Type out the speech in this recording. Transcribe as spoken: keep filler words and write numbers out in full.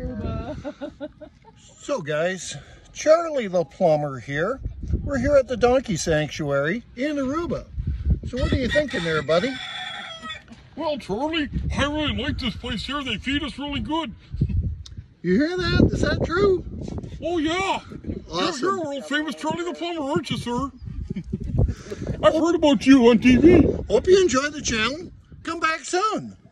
Aruba. So guys, Charlie the plumber here. We're here at the Donkey Sanctuary in Aruba. So what are you thinking there, buddy? Well, Charlie, I really like this place here. They feed us really good. You hear that? Is that true? Oh, yeah. Awesome. You're, you're world famous Charlie the plumber, aren't you, sir? I've heard about you on T V. Hope you enjoy the channel. Come back soon.